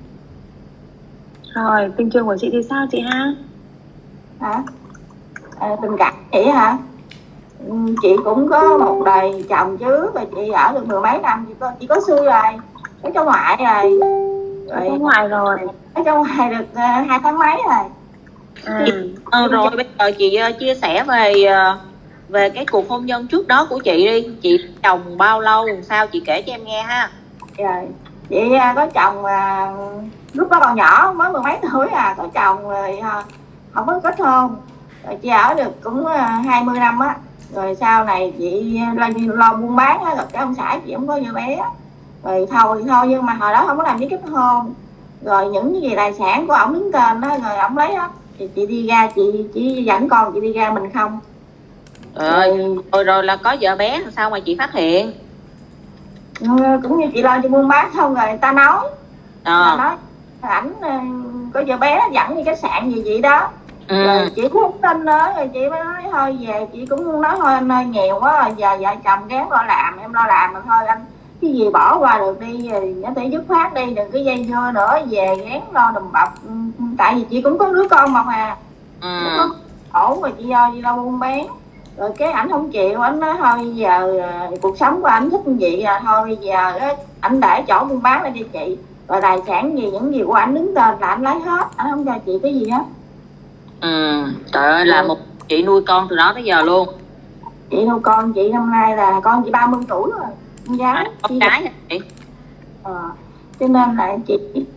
Rồi tình trường của chị thì sao chị ha? Hả? À, tình cảm chị hả? Ừ, chị cũng có một đời chồng chứ, và chị ở được mười mấy năm, chị có chị có xui rồi, có cháu ngoại rồi, rồi cháu ngoại rồi, có cháu ngoại được uh, hai tháng mấy rồi. À. Ừ, rồi bây giờ chị uh, chia sẻ về uh, về cái cuộc hôn nhân trước đó của chị đi. Chị chồng bao lâu, sao chị kể cho em nghe ha. Rồi chị uh, có chồng uh, lúc đó còn nhỏ, mới mười mấy tuổi à, có chồng rồi uh, không có kết hôn, rồi chị ở được cũng uh, hai mươi năm á. Rồi sau này chị lo, lo buôn bán á, rồi cái ông xã chị không có vợ bé, rồi thôi thôi nhưng mà hồi đó không có làm giấy kết hôn, rồi những cái gì tài sản của ổng đứng tên đó rồi ổng lấy hết, thì chị đi ra chị chỉ dẫn con chị đi ra mình không. Rồi rồi, rồi là có vợ bé sao mà chị phát hiện? Cũng như chị lo cho buôn bán xong rồi người ta nói, à. người ta nói ảnh có vợ bé dẫn đi khách sạn gì vậy đó. Ừ. Rồi chị cũng không tin nữa, rồi chị mới nói thôi về, chị cũng nói thôi anh ơi nghèo quá rồi, giờ vợ chồng gán lo làm, em lo làm mà thôi anh cái gì bỏ qua được đi, nhớ tỷ dứt khoát đi, đừng cái dây dưa nữa, về gán lo đùm bọc, tại vì chị cũng có đứa con mà mà ừ. ổn rồi chị lo chị lo buôn bán. Rồi cái ảnh không chịu, ảnh nói thôi bây giờ cuộc sống của ảnh thích như vậy à, thôi bây giờ ảnh để chỗ buôn bán lên cho chị, rồi tài sản gì những gì của ảnh đứng tên là ảnh lấy hết, ảnh không cho chị cái gì hết. Ừ, trời ơi, là một chị nuôi con từ đó tới giờ luôn. Chị nuôi con chị năm nay là con chị ba mươi tuổi rồi, con gái. À, con gái hả chị? Ờ, cho nên là chị.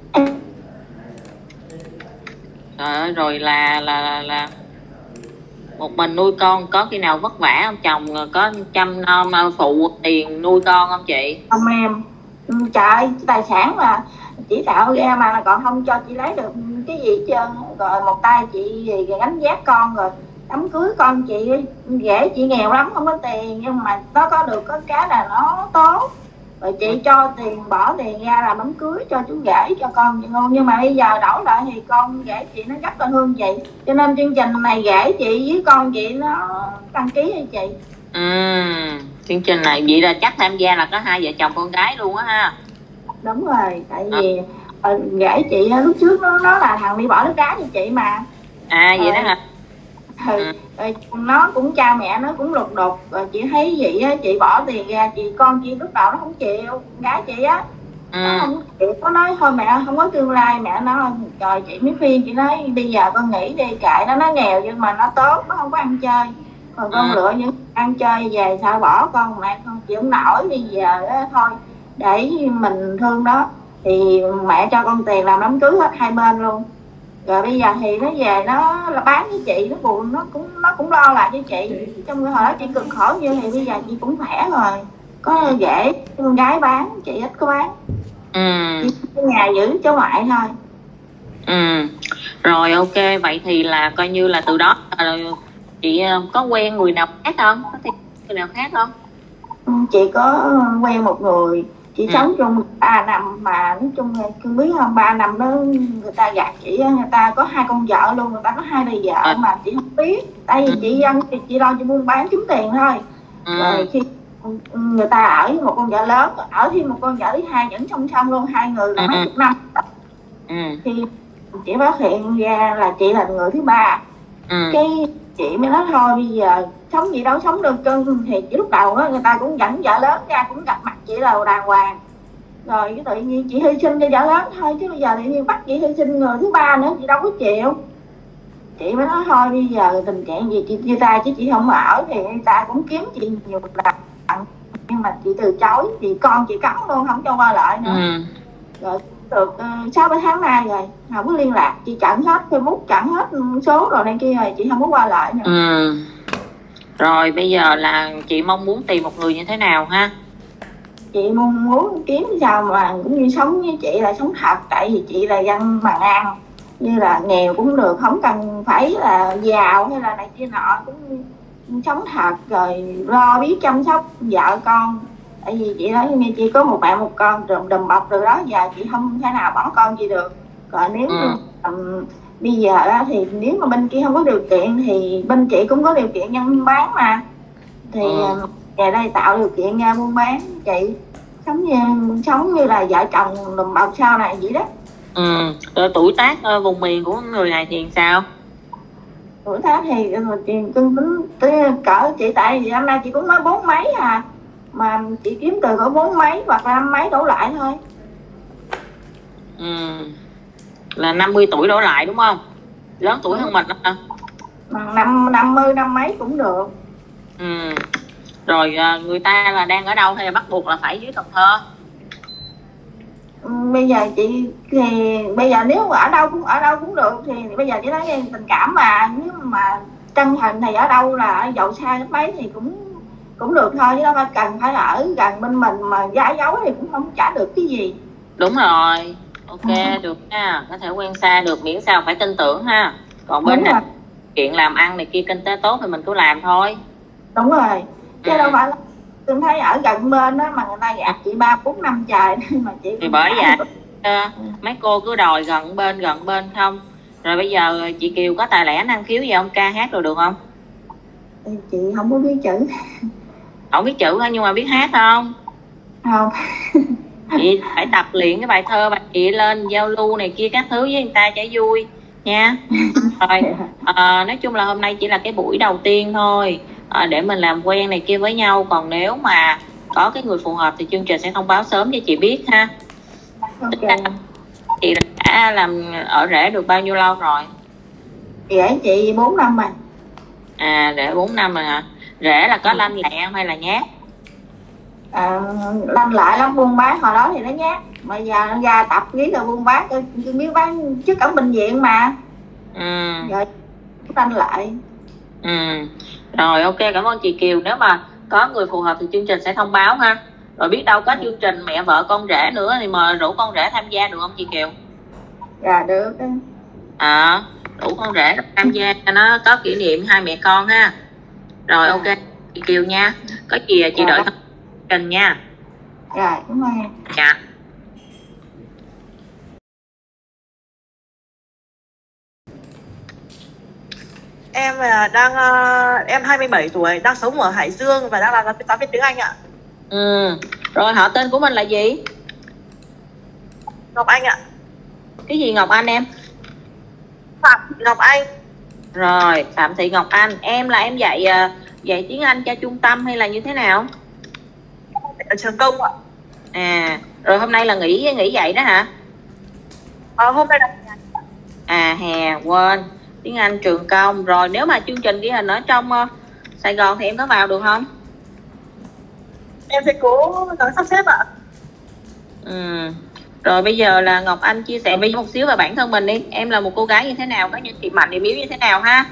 Trời ơi, rồi là là là, là một mình nuôi con, có khi nào vất vả không? Chồng có chăm nom phụ tiền nuôi con không chị? Không em, trời ơi, tài sản mà chỉ tạo ra mà còn không cho chị lấy được cái gì hết trơn. Rồi một tay chị gánh vác con, rồi đám cưới con chị rể chị nghèo lắm không có tiền, nhưng mà nó có được có cái là nó tốt, rồi chị cho tiền bỏ tiền ra làm đám cưới cho chú rể cho con chị luôn. Nhưng mà bây giờ đổi lại thì con rể chị nó rất là thương chị, cho nên chương trình này rể chị với con chị nó đăng ký cho chị. Ừ, chương trình này vậy là chắc tham gia là có hai vợ chồng con gái luôn á ha. Đúng rồi, tại vì à. rể chị lúc trước nó nó là thằng đi bỏ nước cá cho chị mà. À vậy à. Đó hả? Ừ. Ừ. Nó cũng cha mẹ nó cũng lục đục, rồi chị thấy vậy á, chị bỏ tiền ra, chị con chị lúc đầu nó không chịu, gái chị á, ừ. nó không chị có nói thôi mẹ không có tương lai, mẹ nói trời chị mới khuyên chị nói bây giờ con nghỉ đi, kệ nó, nó nghèo nhưng mà nó tốt, nó không có ăn chơi, còn con ừ. lựa những ăn chơi về sao bỏ con mẹ con chịu không nổi, bây giờ đó, thôi để mình thương nó, thì mẹ cho con tiền làm đám cưới hết hai bên luôn. Rồi bây giờ thì nó về nó là bán với chị, nó buồn, nó cũng nó cũng lo lại cho chị. Trong hồi đó chị cực khổ như thì bây giờ chị cũng khỏe rồi, có dễ con gái bán, chị ít có bán. Ừ. Chị ở nhà giữ cháu ngoại thôi. Ừ. Rồi ok, vậy thì là coi như là từ đó chị có quen người nào khác không? Có thêm người nào khác không? Chị có quen một người, chị ừ. sống chung ba năm mà nói chung là không biết không, ba năm đó người ta gạt chị, người ta có hai con vợ luôn, người ta có hai đời vợ à. Mà chị không biết, tại vì ừ. chị dân thì chị lo cho buôn bán kiếm tiền thôi. Ừ. Rồi khi người ta ở với một con vợ lớn, ở thêm một con vợ thứ hai vẫn song song luôn, hai người là ừ. mấy chục năm. Ừ. Thì chị phát hiện ra là chị là người thứ ba. Ừ. Cái chị mới nói thôi bây giờ sống gì đâu sống được cưng, thì lúc đầu đó người ta cũng dẫn vợ lớn ra cũng gặp mặt chị là đàng hoàng, rồi cái tự nhiên chị hy sinh cho vợ lớn thôi, chứ bây giờ tự nhiên bắt chị hy sinh người thứ ba nữa chị đâu có chịu. Chị mới nói thôi bây giờ tình trạng gì chị chia tay chứ chị không ở, thì người ta cũng kiếm chị nhiều lần nhưng mà chị từ chối, thì con chị cấm luôn không cho qua lại nữa. Ừ. Rồi được sáu bảy tháng nay rồi không có liên lạc, chị chặn hết Facebook, chặn hết số rồi này kia rồi, chị không có qua lại nữa. Ừ. Rồi bây giờ là chị mong muốn tìm một người như thế nào ha? Chị mong muốn kiếm sao mà cũng như sống với chị là sống thật, tại vì chị là dân Màng An, như là nghèo cũng được, không cần phải là giàu hay là này kia nọ, cũng sống thật rồi lo biết chăm sóc vợ con. Tại vì chị nói như chị có một bạn một con đùm đùm bọc từ đó giờ chị không thể nào bỏ con chị được. Còn nếu ừ. um, bây giờ đó, thì nếu mà bên kia không có điều kiện thì bên chị cũng có điều kiện nhân bán mà, thì ừ. về đây tạo điều kiện ra buôn bán chị sống như sống như là vợ chồng đùm bọc sau này vậy đó. Ừ. Rồi tuổi tác uh, vùng miền của người này thì sao? Tuổi tác thì chị cưng tính cỡ chị, tại vì năm nay chị cũng mới bốn mấy à, mà chị kiếm từ cỡ bốn mấy hoặc là năm mấy đổ lại thôi. Ừ. Là năm mươi tuổi đổ lại đúng không? Lớn tuổi hơn mình đó hả? Năm năm mươi năm mấy cũng được. Ừ. Rồi người ta là đang ở đâu hay là bắt buộc là phải dưới Cần Thơ? Bây giờ chị thì bây giờ nếu mà ở đâu cũng ở đâu cũng được, thì bây giờ chỉ nói tình cảm mà, nếu mà chân thành thì ở đâu là dậu xa đến mấy thì cũng cũng được thôi, chứ đâu phải cần phải ở gần bên mình mà giá dấu thì cũng không trả được cái gì. Đúng rồi, ok ừ. được ha, có thể quen xa được miễn sao phải tin tưởng ha. Còn bên này chuyện làm ăn này kia kinh tế tốt thì mình cứ làm thôi. Đúng rồi, chứ ừ. đâu phải là tôi thấy ở gần bên đó mà người ta gạt chị ba bốn năm trời mà chị thì bởi vậy uh, mấy cô cứ đòi gần bên gần bên không. Rồi bây giờ chị Kiều có tài lẻ năng khiếu gì không, ca hát rồi được không? Chị không có biết chữ. Không biết chữ hả, nhưng mà biết hát không? Không. Chị phải tập luyện cái bài thơ bài chị lên giao lưu này kia các thứ với người ta cho vui nha. Rồi à, nói chung là hôm nay chỉ là cái buổi đầu tiên thôi, à, để mình làm quen này kia với nhau. Còn nếu mà có cái người phù hợp thì chương trình sẽ thông báo sớm cho chị biết ha. Okay. Chị đã làm ở rể được bao nhiêu lâu rồi? Rể chị bốn năm rồi. À rể bốn năm rồi hả? Rể là có lanh lẹ hay là nhát? À, lanh lại lắm, buôn bán hồi đó thì nó nhát, mà giờ nó ra tập riết rồi buôn bán, tôi biết bán trước cổng bệnh viện mà. Ừ. Rồi lanh lại. Ừ. Rồi ok, cảm ơn chị Kiều. Nếu mà có người phù hợp thì chương trình sẽ thông báo ha. Rồi biết đâu có chương trình mẹ vợ con rể nữa thì mời rủ con rể tham gia được không chị Kiều? Dạ được. À, rủ con rể tham gia cho nó có kỷ niệm hai mẹ con ha. Rồi ok chị Kiều nha. Có gì chị đợi thông tin nha. Dạ, cảm ơn. Dạ. Em đang em hai mươi bảy tuổi, đang sống ở Hải Dương và đang làm giáo viên tiếng Anh ạ. Ừ. Rồi họ tên của mình là gì? Ngọc Anh ạ. Cái gì Ngọc Anh em? Phạm Thị Ngọc Anh. Rồi Phạm Thị Ngọc Anh. Em là em dạy dạy tiếng Anh cho trung tâm hay là như thế nào? Ở trường công ạ. À rồi hôm nay là nghỉ nghỉ dạy đó hả? Ờ, hôm nay là à hè quên tiếng Anh trường công. Rồi nếu mà chương trình ghi hình ở trong uh, Sài Gòn thì em có vào được không? Em sẽ cố gắng sắp xếp ạ. Ừ. Rồi bây giờ là Ngọc Anh chia sẻ với một xíu về bản thân mình đi. Em là một cô gái như thế nào, có những điểm mạnh điểm yếu như thế nào ha?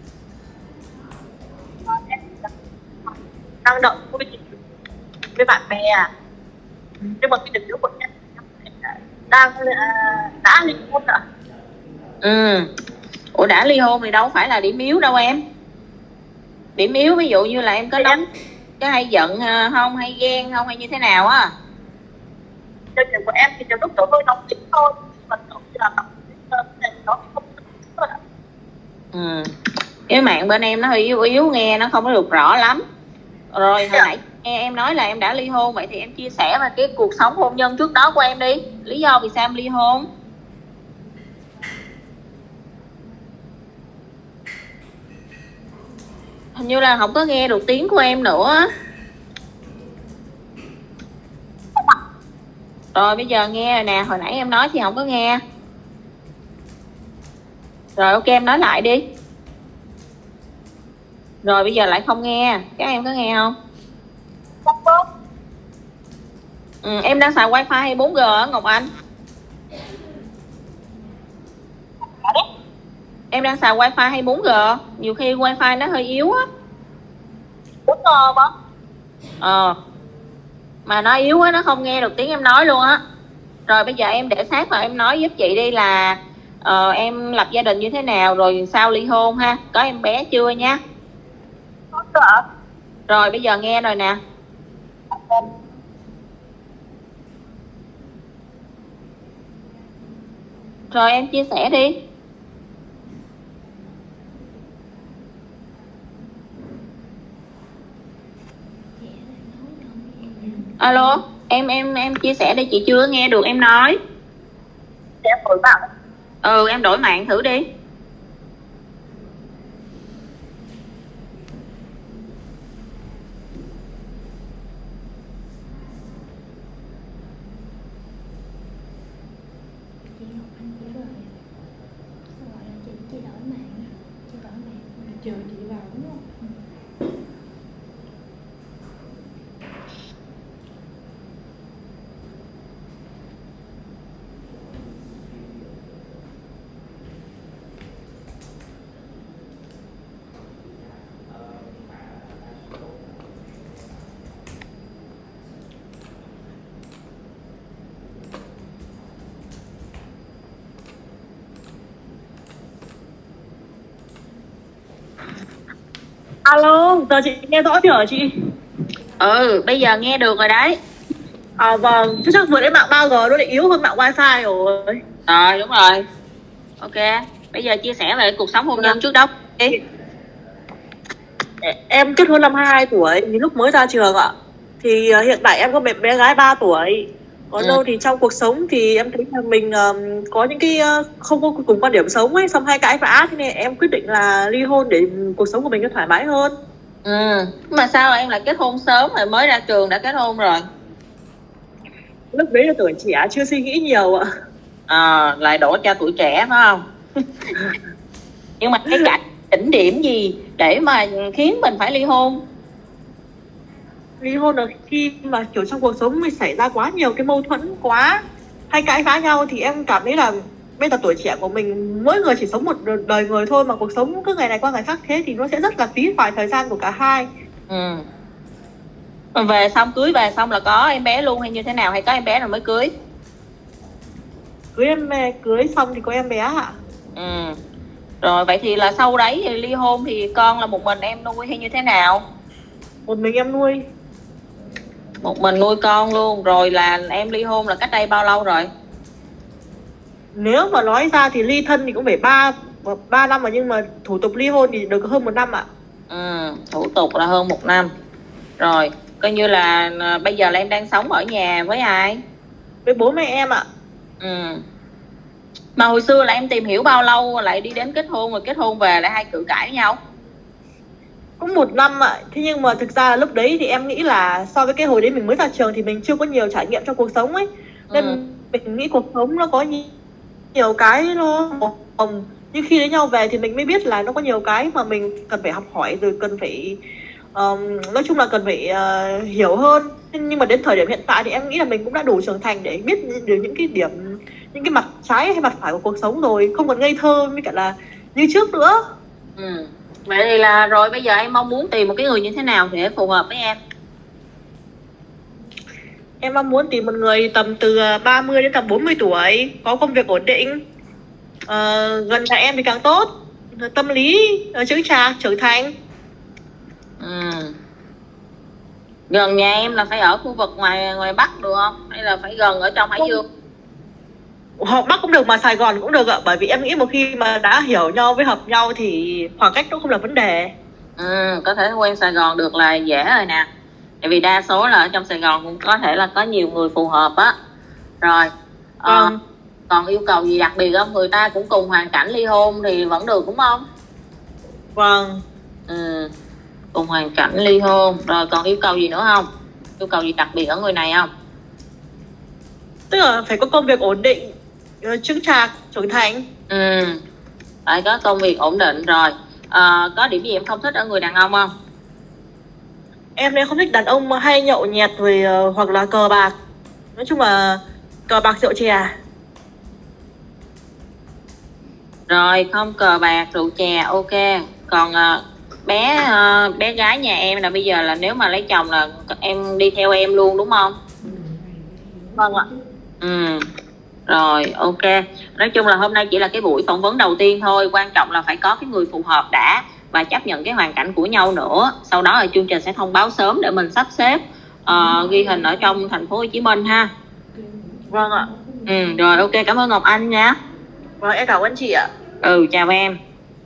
Năng động vui với bạn bè, nhưng mà cái điểm yếu của em đang đã ly hôn rồi. Ừ. Ủa đã ly hôn thì đâu phải là điểm yếu đâu em. Điểm yếu ví dụ như là em có nóng, có hay giận không, hay ghen không, hay như thế nào á? Chương trình của em thì trong lúc đó hơi nóng tính thôi, mà kiểu như là nóng tính nó không thôi ạ. Ừ. Cái mạng bên em nó hơi yếu yếu, nghe nó không có được rõ lắm. Rồi hồi nãy nghe em nói là em đã ly hôn, vậy thì em chia sẻ về cái cuộc sống hôn nhân trước đó của em đi. Lý do vì sao em ly hôn? Hình như là không có nghe được tiếng của em nữa. Rồi bây giờ nghe rồi nè, hồi nãy em nói thì không có nghe. Rồi ok, em nói lại đi. Rồi bây giờ lại không nghe, các em có nghe không? Ừ, em đang xài wifi hay bốn G á Ngọc Anh? Em đang xài wifi hay bốn G? Nhiều khi wifi nó hơi yếu á. bốn G mà. Ờ. Mà nó yếu á, nó không nghe được tiếng em nói luôn á. Rồi bây giờ em để sát vào em nói giúp chị đi là uh, em lập gia đình như thế nào, rồi sao ly hôn ha, có em bé chưa nha. Có. Rồi bây giờ nghe rồi nè. Rồi em chia sẻ đi. Alo, em em em chia sẻ đi, chị chưa nghe được em nói. Em đổi mạng. Ừ, em đổi mạng thử đi. Chờ chị vào đúng không? Alo, giờ chị nghe rõ chưa hả chị? Ừ, bây giờ nghe được rồi đấy. À vâng, chứ chắc vừa đến mạng ba G nó lại yếu hơn mạng wifi rồi. Rồi, đúng rồi. Ok, bây giờ chia sẻ về cuộc sống hôn nhân trước đó đi. Em kết hôn năm hai mươi hai tuổi, thì lúc mới ra trường ạ. Thì uh, hiện tại em có bé, bé gái ba tuổi. Còn ừ. đâu thì trong cuộc sống thì em thấy là mình um, có những cái uh, không có cùng quan điểm sống ấy, xong hay cãi vã, thế nên em quyết định là ly hôn để cuộc sống của mình nó thoải mái hơn. Ừ, mà sao em lại kết hôn sớm rồi, mới ra trường đã kết hôn rồi? Lúc đấy là tuổi trẻ, chưa suy nghĩ nhiều ạ. À, lại đổ cho tuổi trẻ phải không? Nhưng mà cái cảnh đỉnh điểm gì để mà khiến mình phải ly hôn? Ly hôn là khi mà kiểu trong cuộc sống mình xảy ra quá nhiều cái mâu thuẫn quá, hay cãi vã nhau, thì em cảm thấy là bây giờ tuổi trẻ của mình mỗi người chỉ sống một đời người thôi, mà cuộc sống cứ ngày này qua ngày khác thế thì nó sẽ rất là phí hoài thời gian của cả hai. Ừ. Về xong cưới về xong là có em bé luôn hay như thế nào, hay có em bé rồi mới cưới? Cưới em cưới xong thì có em bé ạ. Ừ. Rồi vậy thì là sau đấy thì ly hôn thì con là một mình em nuôi hay như thế nào? Một mình em nuôi. Một mình nuôi con luôn. Rồi là em ly hôn là cách đây bao lâu rồi? Nếu mà nói ra thì ly thân thì cũng phải ba ba năm rồi, nhưng mà thủ tục ly hôn thì được hơn một năm ạ. Ừ, thủ tục là hơn một năm. Rồi, coi như là bây giờ là em đang sống ở nhà với ai? Với bố mẹ em ạ. Ừ. Mà hồi xưa là em tìm hiểu bao lâu lại đi đến kết hôn, rồi kết hôn về lại hai cự cãi với nhau? Cũng một năm ạ. Thế nhưng mà thực ra là lúc đấy thì em nghĩ là so với cái hồi đấy mình mới ra trường thì mình chưa có nhiều trải nghiệm trong cuộc sống ấy, nên ừ. mình nghĩ cuộc sống nó có nhiều cái nó hồng. Nhưng khi đến nhau về thì mình mới biết là nó có nhiều cái mà mình cần phải học hỏi, rồi cần phải um, nói chung là cần phải uh, hiểu hơn. Nhưng mà đến thời điểm hiện tại thì em nghĩ là mình cũng đã đủ trưởng thành để biết được những cái điểm, những cái mặt trái hay mặt phải của cuộc sống rồi, không còn ngây thơ với cả là như trước nữa. Ừ. Vậy thì là rồi bây giờ em mong muốn tìm một cái người như thế nào để phù hợp với em? Em mong muốn tìm một người tầm từ ba mươi đến tầm bốn mươi tuổi, có công việc ổn định, uh, gần nhà em thì càng tốt, tâm lý uh, chững chạc, trưởng thành. Ừ. Gần nhà em là phải ở khu vực ngoài ngoài Bắc được không? Hay là phải gần ở trong Hải Dương? Họ Bắc cũng được mà Sài Gòn cũng được ạ. Bởi vì em nghĩ một khi mà đã hiểu nhau với hợp nhau thì khoảng cách nó không là vấn đề. Ừ, có thể quen Sài Gòn được là dễ rồi nè. Tại vì đa số là ở trong Sài Gòn cũng có thể là có nhiều người phù hợp á. Rồi ừ. à, còn yêu cầu gì đặc biệt không? Người ta cũng cùng hoàn cảnh ly hôn thì vẫn được đúng không? Vâng. Ừ, cùng hoàn cảnh ly hôn. Rồi còn yêu cầu gì nữa không? Yêu cầu gì đặc biệt ở người này không? Tức là phải có công việc ổn định, chững chạc, trưởng thành. Ừ, phải có công việc ổn định. Rồi à, có điểm gì em không thích ở người đàn ông không? Em nên không thích đàn ông hay nhậu nhẹt rồi uh, hoặc là cờ bạc. Nói chung là cờ bạc rượu chè. Rồi không cờ bạc rượu chè, ok. Còn uh, bé uh, bé gái nhà em là bây giờ là nếu mà lấy chồng là em đi theo em luôn đúng không? Vâng ạ. Ừ. Rồi ok. Nói chung là hôm nay chỉ là cái buổi phỏng vấn đầu tiên thôi. Quan trọng là phải có cái người phù hợp đã, và chấp nhận cái hoàn cảnh của nhau nữa. Sau đó là chương trình sẽ thông báo sớm để mình sắp xếp uh, ghi hình ở trong thành phố Hồ Chí Minh ha. Vâng ạ. Ừ, rồi ok, cảm ơn Ngọc Anh nha. Vâng, em cảm ơn chị ạ. Ừ, chào em.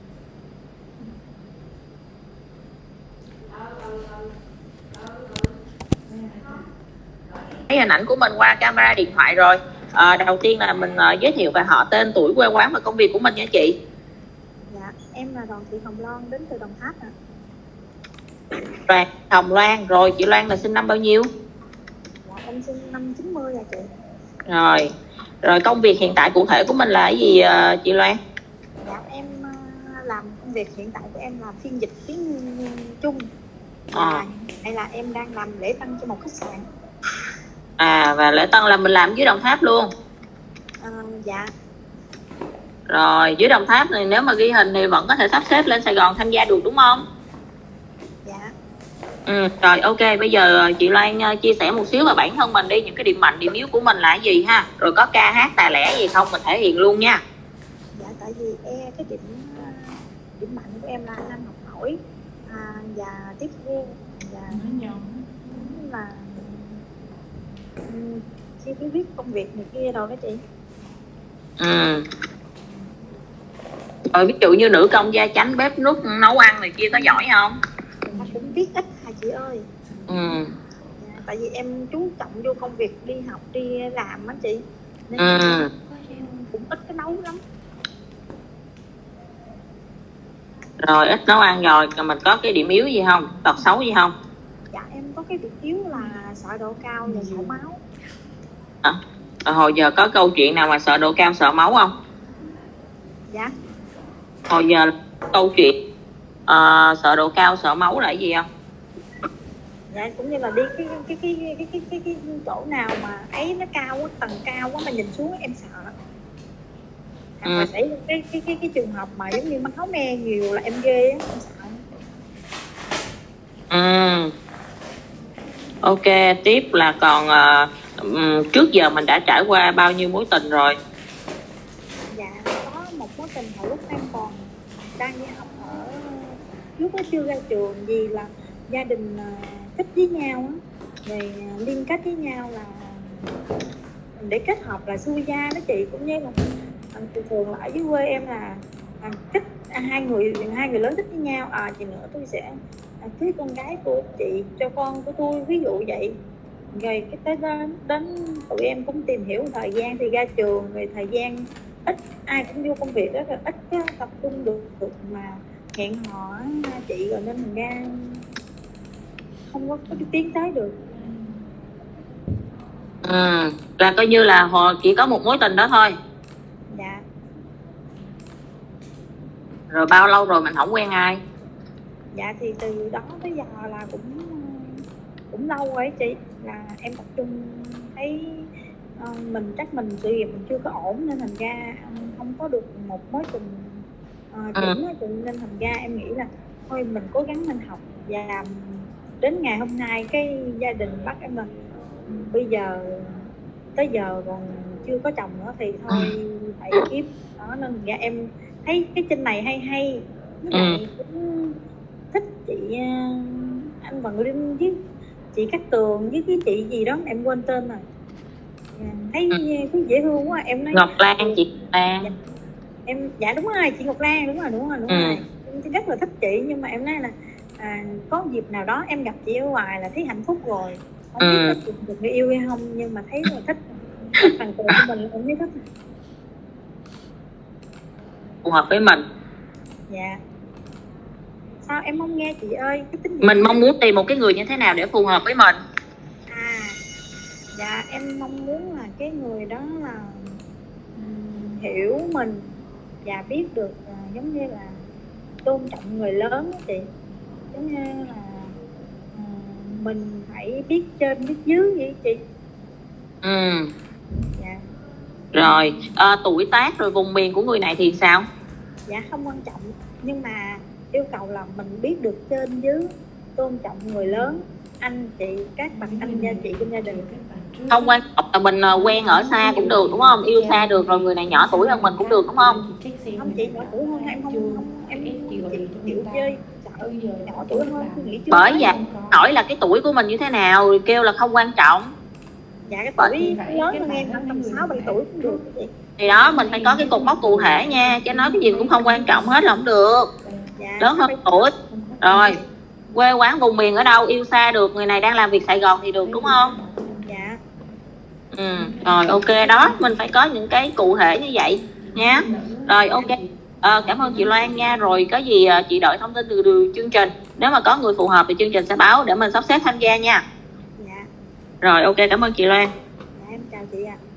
Thấy hình ảnh của mình qua camera điện thoại rồi. À, đầu tiên là mình uh, giới thiệu về họ, tên, tuổi, quê quán và công việc của mình nha chị. Dạ, em là Đoàn Thị Hồng Loan, đến từ Đồng Tháp ạ. Đoàn Hồng Loan, rồi chị Loan là sinh năm bao nhiêu? Dạ, em sinh năm chín mươi à chị. Rồi, rồi công việc hiện tại cụ thể của mình là cái gì uh, chị Loan? Dạ, em uh, làm công việc hiện tại của em là phiên dịch tiếng Trung. À. Hay là em đang làm lễ tân cho một khách sạn. À, và lễ tân là mình làm dưới Đồng Tháp luôn? À, dạ. Rồi, dưới Đồng Tháp này nếu mà ghi hình thì vẫn có thể sắp xếp lên Sài Gòn tham gia được đúng không? Dạ. Ừ, rồi ok, bây giờ chị Loan chia sẻ một xíu về bản thân mình đi, những cái điểm mạnh, điểm yếu của mình là cái gì ha? Rồi có ca hát tài lẻ gì không mình thể hiện luôn nha. Dạ, tại vì e cái điểm điểm mạnh của em là năng học hỏi à, và tiếp thu và là chi phí viết công việc này kia đâu đó chị. Ừ. Rồi ví dụ như nữ công gia chánh, bếp núc, nấu ăn này kia có giỏi không? Em cũng biết ít hả chị ơi. Ừ. Dạ, tại vì em chú trọng vô công việc đi học đi làm á chị, nên ừ. em cũng ít cái nấu lắm. Rồi ít nấu ăn rồi, còn mình có cái điểm yếu gì không? Tật xấu gì không? Dạ em có cái điểm yếu là sợ độ cao và sợ máu. À, hồi giờ có câu chuyện nào mà sợ độ cao sợ máu không? Dạ. Hồi giờ câu chuyện uh, sợ độ cao sợ máu là cái gì không? Dạ cũng như là đi cái cái cái cái cái cái, cái, cái chỗ nào mà ấy nó cao quá, tầng cao quá mà nhìn xuống em sợ. Hoặc là xảy cái cái cái cái trường hợp mà giống như máu me nhiều là em ghê á, em sợ. Ừ. Ok, tiếp là còn uh, trước giờ mình đã trải qua bao nhiêu mối tình rồi? Dạ có một mối tình hồi lúc em còn đang đi học ở lúc đó chưa ra trường, vì là gia đình uh, thích với nhau á, rồi uh, liên kết với nhau là để kết hợp là xui gia đó chị, cũng như là thường thường là ở dưới quê em là à, thích à, hai người hai người lớn thích với nhau, à chị nữa tôi sẽ à, cưới con gái của chị cho con của tôi, ví dụ vậy. Rồi cái tới đến đến tụi em cũng tìm hiểu thời gian thì ra trường, rồi thời gian ít, ai cũng vô công việc đó, rồi ít tập trung được, được mà hẹn hò chị, rồi nên mình ra không có, có tiến tới được. Ừ, là coi như là họ chỉ có một mối tình đó thôi. Dạ. Rồi bao lâu rồi mình không quen ai? Dạ thì từ đó tới giờ là cũng cũng lâu rồi chị, là em tập trung thấy uh, mình chắc mình sự nghiệp mình chưa có ổn nên thành ra không có được một mối tình uh, chuẩn á, nên thành ra em nghĩ là thôi mình cố gắng mình học, và đến ngày hôm nay cái gia đình bắt em là bây giờ tới giờ còn chưa có chồng nữa thì thôi phải kiếm đó, nên thành ra em thấy cái trên này hay hay với lại cũng thích chị uh, anh Vận Linh với chị Cát Tường với cái chị gì đó em quên tên rồi, thấy thấy dễ thương quá. Em nói Ngọc Lan, chị Ngọc Lan. Dạ, em dạ đúng rồi, chị Ngọc Lan, đúng rồi đúng rồi đúng ừ. rồi em rất là thích chị, nhưng mà em nói là à, có dịp nào đó em gặp chị ở ngoài là thấy hạnh phúc rồi, không ừ. biết có được người yêu hay không, nhưng mà thấy là thích thích bằng tuổi của mình, em thấy thích phù hợp với mình. Dạ sao em không nghe chị ơi, cái tính mình mong muốn tìm một cái người như thế nào để phù hợp với mình? À dạ em mong muốn là cái người đó là um, hiểu mình và biết được uh, giống như là tôn trọng người lớn đó chị, giống như là uh, mình phải biết trên biết dưới vậy chị. Ừ. Dạ. Rồi à, tuổi tác rồi vùng miền của người này thì sao? Dạ không quan trọng, nhưng mà yêu cầu là mình biết được trên dưới, tôn trọng người lớn, anh chị, các bậc anh gia chị trong gia đình. Không quan trọng là mình quen ở xa cũng được đúng không? Yêu xa được, rồi người này nhỏ tuổi hơn mình cũng được đúng không? Không chị, nhỏ tuổi hơn em không, không em chịu, chịu chơi, sợ nhỏ tuổi hơn nghĩ chưa. Bởi vậy hỏi là cái tuổi của mình như thế nào rồi kêu là không quan trọng. Dạ cái tuổi lớn hơn em tầm sáu bảy tuổi cũng được chị. Thì đó mình phải có cái cột mốc cụ thể nha, chứ nói cái gì cũng không quan trọng hết là không được. Dạ, lớn hơn tuổi. Rồi quê quán vùng miền ở đâu, yêu xa được, người này đang làm việc Sài Gòn thì được đúng không? Dạ. Ừ, rồi ok đó, mình phải có những cái cụ thể như vậy nha. Rồi ok, à, cảm ơn chị Loan nha. Rồi có gì chị đợi thông tin từ, từ chương trình, nếu mà có người phù hợp thì chương trình sẽ báo để mình sắp xếp tham gia nha. Dạ. Rồi ok, cảm ơn chị Loan. Dạ em chào chị ạ. À.